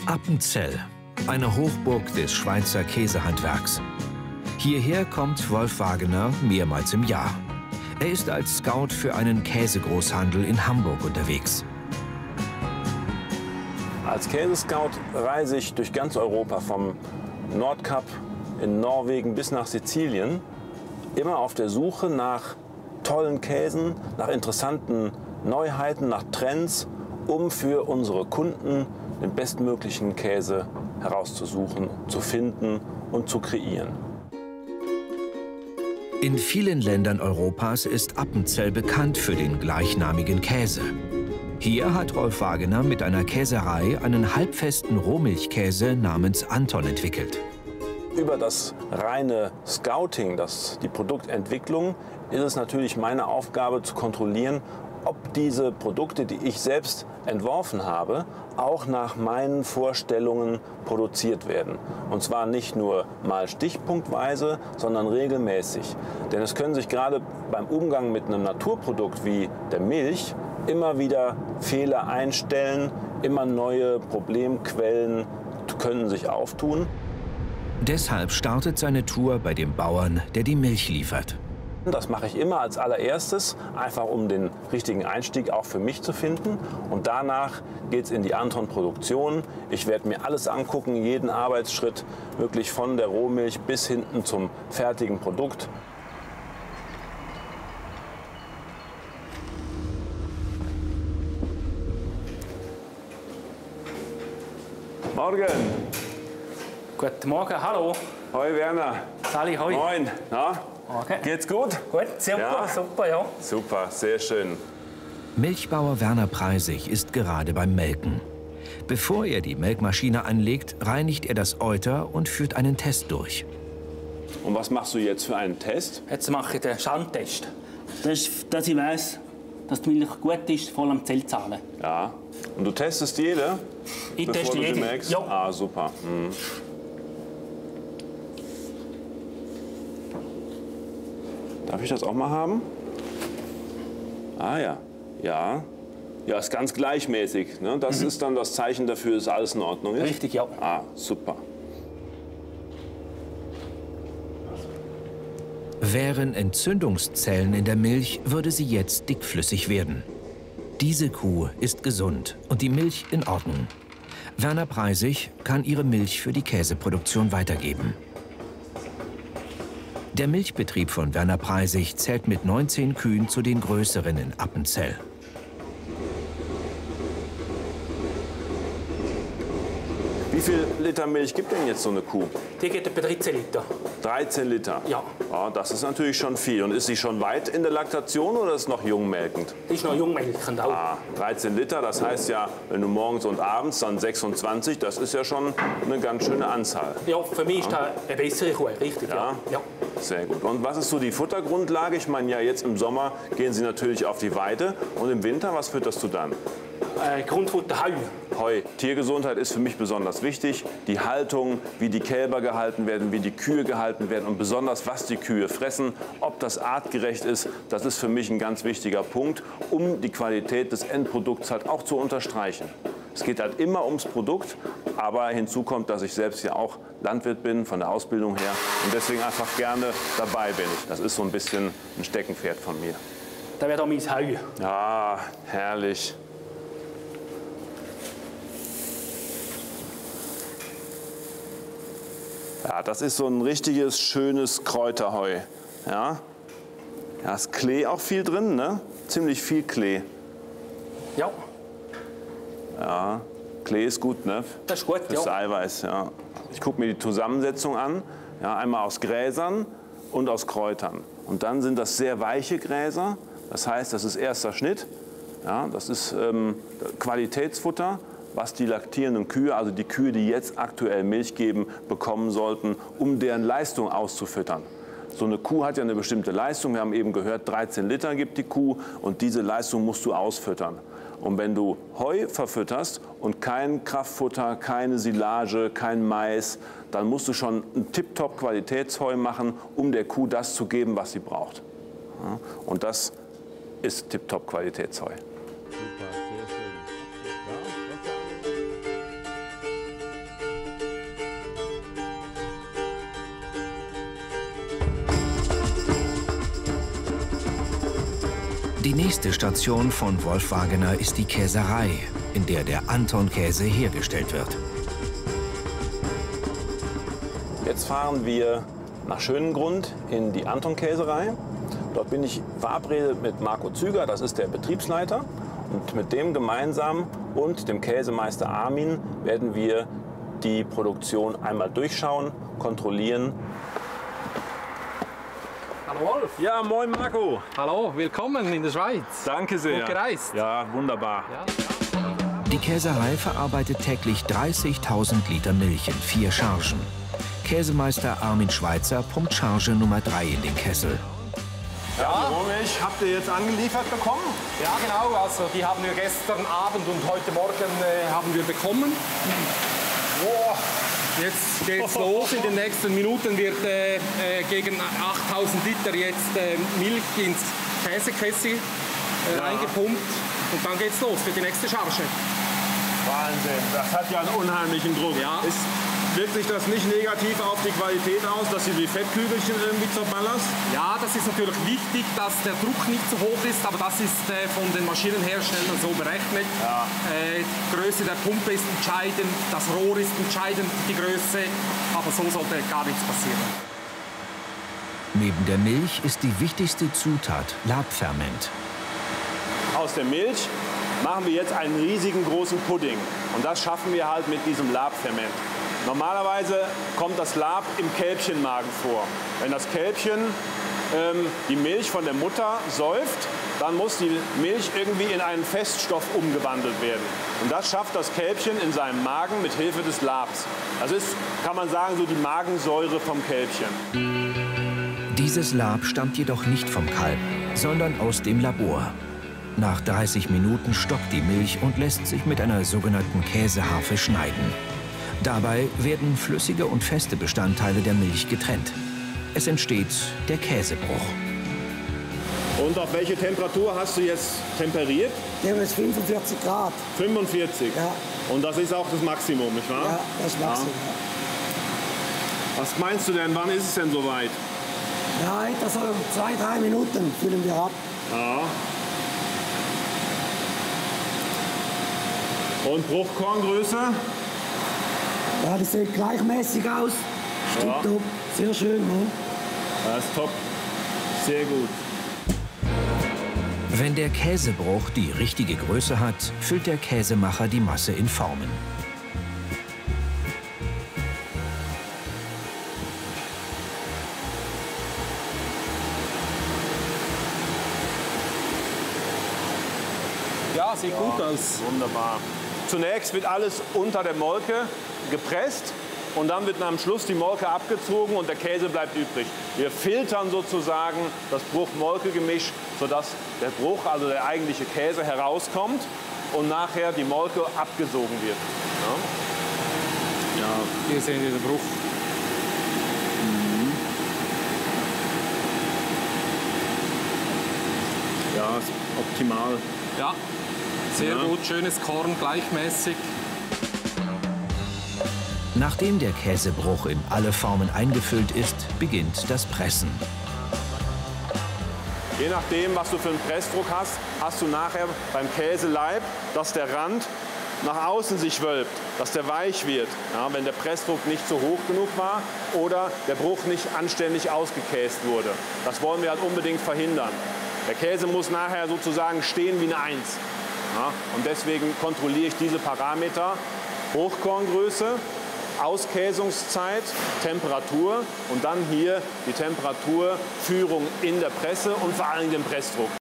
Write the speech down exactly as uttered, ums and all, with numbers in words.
Appenzell, eine Hochburg des Schweizer Käsehandwerks. Hierher kommt Wolf Wagener mehrmals im Jahr. Er ist als Scout für einen Käsegroßhandel in Hamburg unterwegs. Als Käsescout reise ich durch ganz Europa, vom Nordkap in Norwegen bis nach Sizilien, immer auf der Suche nach tollen Käsen, nach interessanten Neuheiten, nach Trends, um für unsere Kunden den bestmöglichen Käse herauszusuchen, zu finden und zu kreieren. In vielen Ländern Europas ist Appenzell bekannt für den gleichnamigen Käse. Hier hat Rolf Wagener mit einer Käserei einen halbfesten Rohmilchkäse namens Anton entwickelt. Über das reine Scouting, das, die Produktentwicklung, ist es natürlich meine Aufgabe zu kontrollieren, ob diese Produkte, die ich selbst entworfen habe, auch nach meinen Vorstellungen produziert werden. Und zwar nicht nur mal stichpunktweise, sondern regelmäßig. Denn es können sich gerade beim Umgang mit einem Naturprodukt wie der Milch immer wieder Fehler einstellen, immer neue Problemquellen können sich auftun. Deshalb startet seine Tour bei dem Bauern, der die Milch liefert. Das mache ich immer als allererstes, einfach um den richtigen Einstieg auch für mich zu finden. Und danach geht es in die Anton-Produktion. Ich werde mir alles angucken, jeden Arbeitsschritt, wirklich von der Rohmilch bis hinten zum fertigen Produkt. Morgen! Guten Morgen, hallo. Hoi Werner. Sali, hoi. Moin. Na? Okay. Geht's gut? Gut, super, Ja? super, ja. Super, sehr schön. Milchbauer Werner Preisig ist gerade beim Melken. Bevor er die Melkmaschine anlegt, reinigt er das Euter und führt einen Test durch. Und was machst du jetzt für einen Test? Jetzt mache ich den Schandtest. Das ist, dass ich weiss, dass die Milch gut ist, voll am Zellzahlen. Ja. Und du testest jede? Ich bevor teste du sie jede. melkst? Ja. Ah, super. Mhm. Darf ich das auch mal haben? Ah ja, ja. Ja, ist ganz gleichmäßig. Ne? Das mhm. ist dann das Zeichen dafür, dass alles in Ordnung ist? Richtig, ja. Ah, super. Wären Entzündungszellen in der Milch, würde sie jetzt dickflüssig werden. Diese Kuh ist gesund und die Milch in Ordnung. Werner Preisig kann ihre Milch für die Käseproduktion weitergeben. Der Milchbetrieb von Werner Preisig zählt mit neunzehn Kühen zu den größeren in Appenzell. Wie viel Liter Milch gibt denn jetzt so eine Kuh? Die geht etwa dreizehn Liter. dreizehn Liter? Ja. Ja. Das ist natürlich schon viel. Und ist sie schon weit in der Laktation oder ist noch jungmelkend? Die ist noch jungmelkend auch. Ah, dreizehn Liter, das heißt ja, wenn du morgens und abends dann sechsundzwanzig, das ist ja schon eine ganz schöne Anzahl. Ja, für mich ist das eine bessere Kuh, richtig, ja. Ja? Ja. Sehr gut. Und was ist so die Futtergrundlage? Ich meine, ja, jetzt im Sommer gehen sie natürlich auf die Weide. Und im Winter, was fütterst du dann? Äh, Grundfutter Heu. Heu. Tiergesundheit ist für mich besonders wichtig. Die Haltung, wie die Kälber gehalten werden, wie die Kühe gehalten werden und besonders, was die Kühe fressen, ob das artgerecht ist, das ist für mich ein ganz wichtiger Punkt, um die Qualität des Endprodukts halt auch zu unterstreichen. Es geht halt immer ums Produkt, aber hinzu kommt, dass ich selbst ja auch Landwirt bin, von der Ausbildung her und deswegen einfach gerne dabei bin. Das ist so ein bisschen ein Steckenpferd von mir. Da wäre auch mein Heu. Ja, herrlich. Ja, das ist so ein richtiges, schönes Kräuterheu. Ja, da ist Klee auch viel drin, ne? Ziemlich viel Klee. Ja. Ja, Klee ist gut, ne? Das ist gut, Fürs ja. Eiweiß, ja. Ich gucke mir die Zusammensetzung an. Ja, einmal aus Gräsern und aus Kräutern. Und dann sind das sehr weiche Gräser. Das heißt, das ist erster Schnitt. Ja, das ist ähm, Qualitätsfutter, was die laktierenden Kühe, also die Kühe, die jetzt aktuell Milch geben, bekommen sollten, um deren Leistung auszufüttern. So eine Kuh hat ja eine bestimmte Leistung. Wir haben eben gehört, dreizehn Liter gibt die Kuh und diese Leistung musst du ausfüttern. Und wenn du Heu verfütterst und kein Kraftfutter, keine Silage, kein Mais, dann musst du schon ein Tip-Top Qualitätsheu machen, um der Kuh das zu geben, was sie braucht. Ja, und das ist Tip-Top Qualitätsheu. Super, sehr schön. Ja, Die nächste Station von Wolf Wagener ist die Käserei, in der der Anton-Käse hergestellt wird. Jetzt fahren wir nach Schönengrund in die Anton-Käserei. Dort bin ich verabredet mit Marco Züger, das ist der Betriebsleiter. Und mit dem gemeinsam und dem Käsemeister Armin werden wir die Produktion einmal durchschauen, kontrollieren. Hallo Wolf. Ja, moin Marco. Hallo, willkommen in der Schweiz. Danke sehr. Gut gereist. Ja, wunderbar. Ja. Die Käserei verarbeitet täglich dreißigtausend Liter Milch in vier Chargen. Käsemeister Armin Schweitzer pumpt Charge Nummer drei in den Kessel. Ja, die Rohmilch habt ihr jetzt angeliefert bekommen? Ja, genau. Also, die haben wir gestern Abend und heute Morgen äh, haben wir bekommen. Boah. Jetzt geht's los. In den nächsten Minuten wird äh, äh, gegen achttausend Liter jetzt äh, Milch ins Käsekessel äh, Ja. reingepumpt. Und dann geht's los für die nächste Charge. Wahnsinn, das hat ja einen unheimlichen Druck. Ja. Ist, wirkt sich das nicht negativ auf die Qualität aus, dass du die Fettkügelchen irgendwie zerballerst? Ja, das ist natürlich wichtig, dass der Druck nicht zu hoch ist, aber das ist äh, von den Maschinenherstellern so berechnet. Ja. Äh, die Größe der Pumpe ist entscheidend, das Rohr ist entscheidend, die Größe, aber so sollte gar nichts passieren. Neben der Milch ist die wichtigste Zutat Labferment. Aus der Milch machen wir jetzt einen riesigen großen Pudding. Und das schaffen wir halt mit diesem Labferment. Normalerweise kommt das Lab im Kälbchenmagen vor. Wenn das Kälbchen ähm, die Milch von der Mutter säuft, dann muss die Milch irgendwie in einen Feststoff umgewandelt werden. Und das schafft das Kälbchen in seinem Magen mit Hilfe des Labs. Das ist, kann man sagen, so die Magensäure vom Kälbchen. Dieses Lab stammt jedoch nicht vom Kalb, sondern aus dem Labor. Nach dreißig Minuten stockt die Milch und lässt sich mit einer sogenannten Käseharfe schneiden. Dabei werden flüssige und feste Bestandteile der Milch getrennt. Es entsteht der Käsebruch. Und auf welche Temperatur hast du jetzt temperiert? Der ist fünfundvierzig Grad. fünfundvierzig. Ja. Und das ist auch das Maximum, nicht wahr? Ja, das machst du. Was meinst du denn, wann ist es denn soweit? Ja, etwa so zwei, drei Minuten füllen wir ab. Ja. Und Bruchkorngröße? Ja, das sieht gleichmäßig aus. Stimmt Ja. top. Sehr schön, ne? Das ist top. Sehr gut. Wenn der Käsebruch die richtige Größe hat, füllt der Käsemacher die Masse in Formen. Ja, sieht gut aus. Wunderbar. Zunächst wird alles unter der Molke gepresst und dann wird am Schluss die Molke abgezogen und der Käse bleibt übrig. Wir filtern sozusagen das Bruch-Molke-Gemisch, sodass der Bruch, also der eigentliche Käse, herauskommt und nachher die Molke abgesogen wird. Ja. Ja, hier sehen wir den Bruch. Ja, ist optimal. Ja, sehr Ja. gut, schönes Korn, gleichmäßig. Nachdem der Käsebruch in alle Formen eingefüllt ist, beginnt das Pressen. Je nachdem, was du für einen Pressdruck hast, hast du nachher beim Käseleib, dass der Rand nach außen sich wölbt, dass der weich wird, ja, wenn der Pressdruck nicht so hoch genug war oder der Bruch nicht anständig ausgekäst wurde. Das wollen wir halt unbedingt verhindern. Der Käse muss nachher sozusagen stehen wie eine Eins. Ja, und deswegen kontrolliere ich diese Parameter: Bruchkorngröße, Auskäsungszeit, Temperatur und dann hier die Temperaturführung in der Presse und vor allem den Pressdruck.